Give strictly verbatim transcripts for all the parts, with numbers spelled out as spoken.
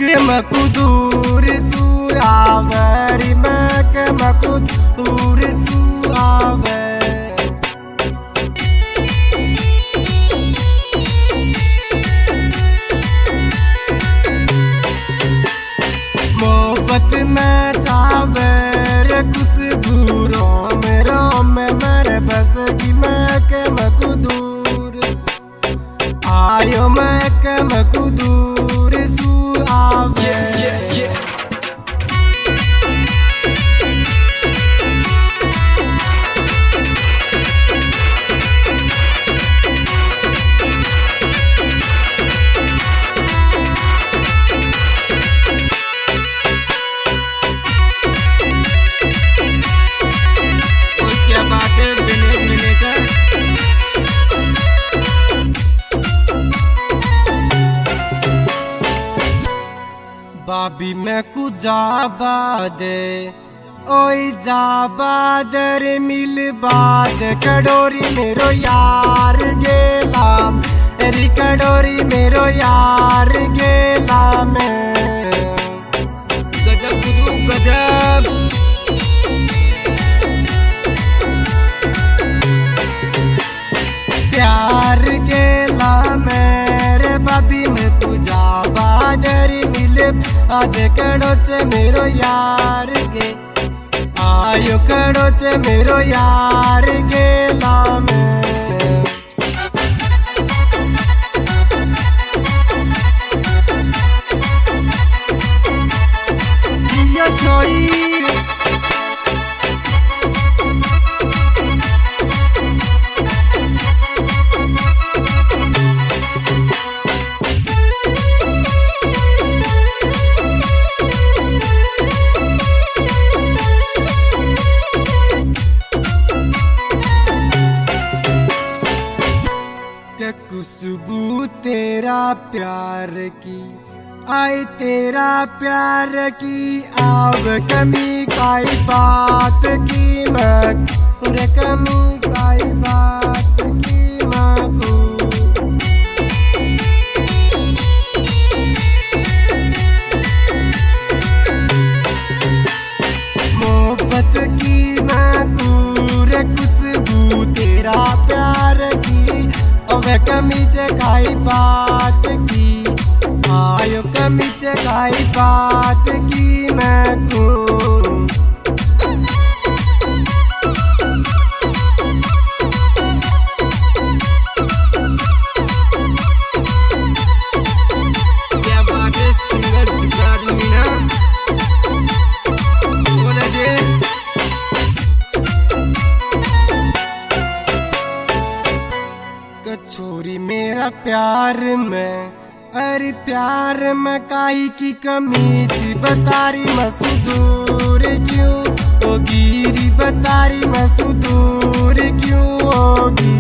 मकुदूर सुआवरी मक मकुदूर सुआवे मोहब्बत में चावर खुशबूरों में रोम मर बस की मक मकुदूर आयो मक मकुदूर सुआवे बाबी में कुजाबा दे ओई जाबा दर मिल बाद कड़ोरी मेरो यार गेलाम री कड़ोरी मेरो यार गेलाम गजब गुरु गजब प्यार गेलाम रे बाबी में कुजाबा दर आधे कड़ो चे मेरो यार गे आयो कड़ो चे मेरो यार गेला में यो छोरी खुशबू तेरा प्यार की आई तेरा प्यार की आव कमी काई बात की मक रे कमी काई बात की मकू मोहब्बत की मकू रे खुशबू तेरा प्यार की कमी खाई बात की आयो कमी खाई बात की मैं क्या बात है सिंगर मीना छोरी मेरा प्यार में अरे प्यार में काई की कमी थी बतारी मसूदूर क्यों होगी बतारी मसूदूर क्यों होगी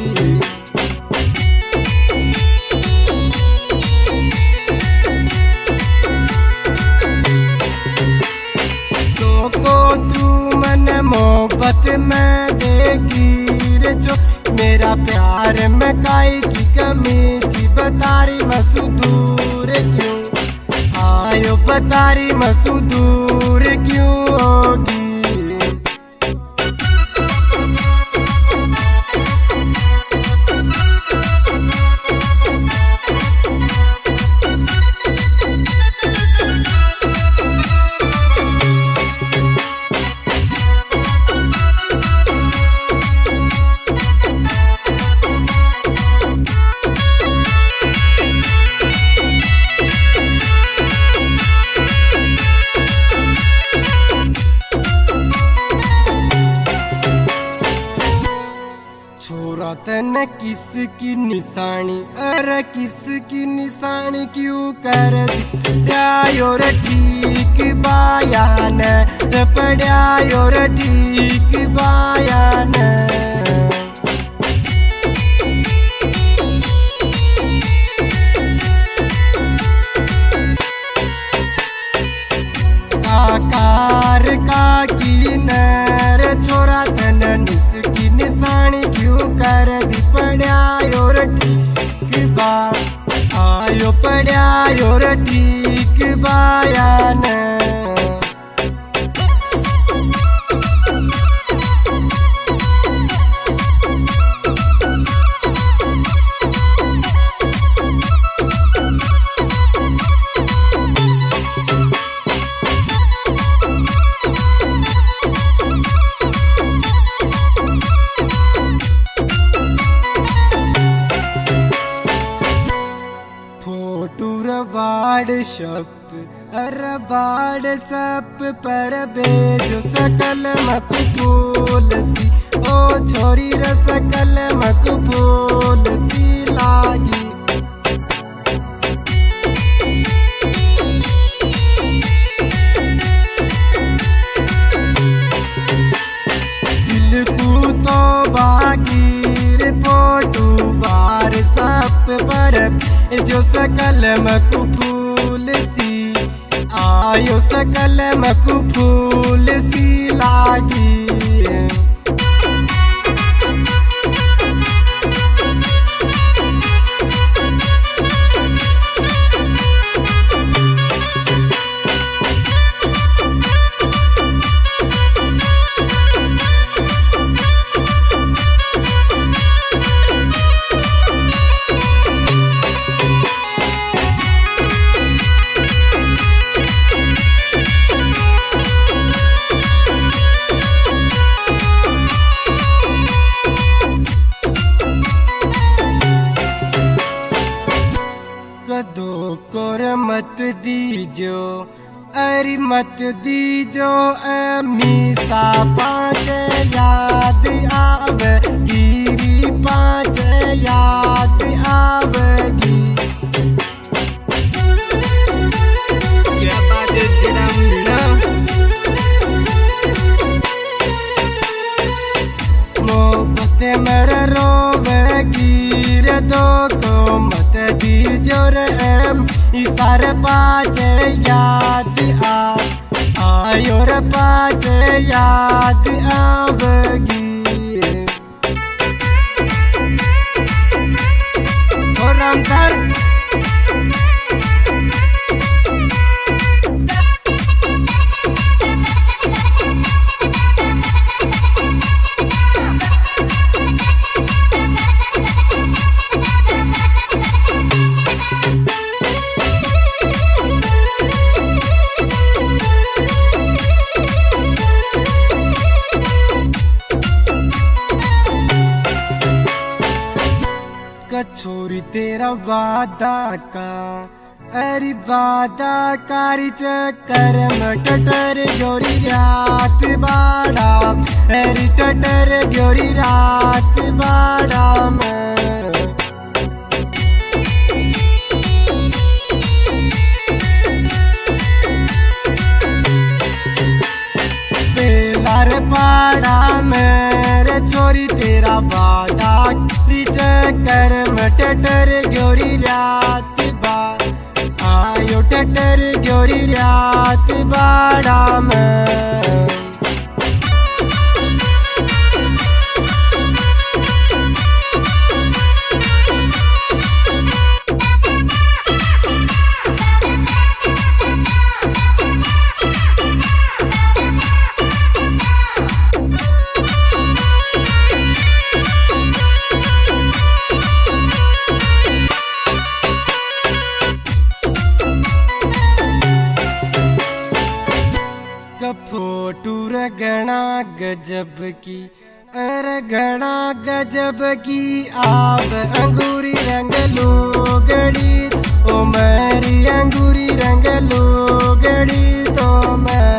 तो को तू मन मोहब्बत में देगी रे जो मेरा प्यार में काई की कमी थी बतारी मसूदूर क्यों आयो बतारी मसूदूर क्यों होगी तन किसकी निशानी अरे किसकी निशानी क्यों कर दिया रे ठीक बायान पड़ा रे ठीक बायान आकार का की नर छोरा तन निसकी निशानी क्यों कर दी पड़ा और ठीक बा आयो पड़ा और ठीक बा शप अरे व्हाट्सएप पर भेजो सकल मकबूल सी ओ छोरी रे सकल मकबूल सी लागी। दिल को तो बागी फोटो व्हाट्सएप पर जो सकल मकबूल सी आयो सकल मकबूल सी लागी। कदो कोर मत दीजो अरे मत दीजो मीसा पाँच याद आवेगी पाँच याद आवेगी। क्या बात है जरा मीना मोहब्बत मेरे रोवेगी रे दो को मत दीजो रे सारे पाँच याद आ आयो रे पाँच याद आवेगी। और राम कर छोरी तेरा वादा का अरे वादा कारी चक्कर में टटर गोरी रात बाड़ा अरे टटर गोरी रात बाड़ा में बेलार पाड़ा मेरे छोरी तेरा वादा चक्कर में टटर गोरी रात बा आयो टटर गोरी रात बाड़ा में। फोटू रगना गजब की अरे घना गजब की आप अंगूरी रंग लोगड़ी ओ मेरी अंगूरी रंग लोगड़ी तो मैं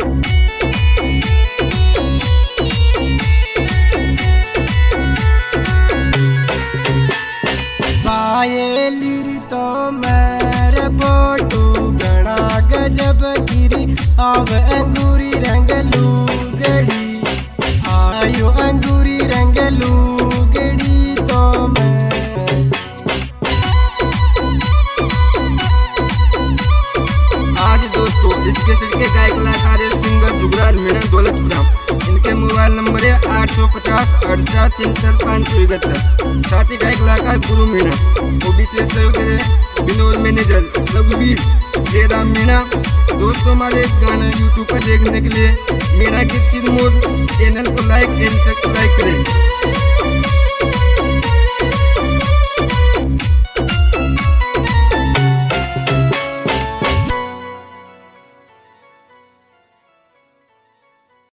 पाए लीरी तो मेरे फोटू घना गजब गिरी अब अंगूरी रंग लूगड़ी आयो अंगूरी रंग लूगड़ी तो मैं। आज दोस्तों इसके सिर के गायक कलाकार सिंगर जुगराज मीणा दौलतपुरा। इनके मोबाइल नंबर है आठ सौ पचास अड़चास छिहत्तर पाँच सौ इकहत्तर। साथ ही गायक कलाकार गुरु मीणा वो विशेष सहयोग दे विनोद मैनेजर रघुवीर जयराम मीणा। दोस्तों हमारे गाना यूट्यूब पर देखने के लिए मीणा गीत सिरमौर चैनल को लाइक एंड सब्सक्राइब करें।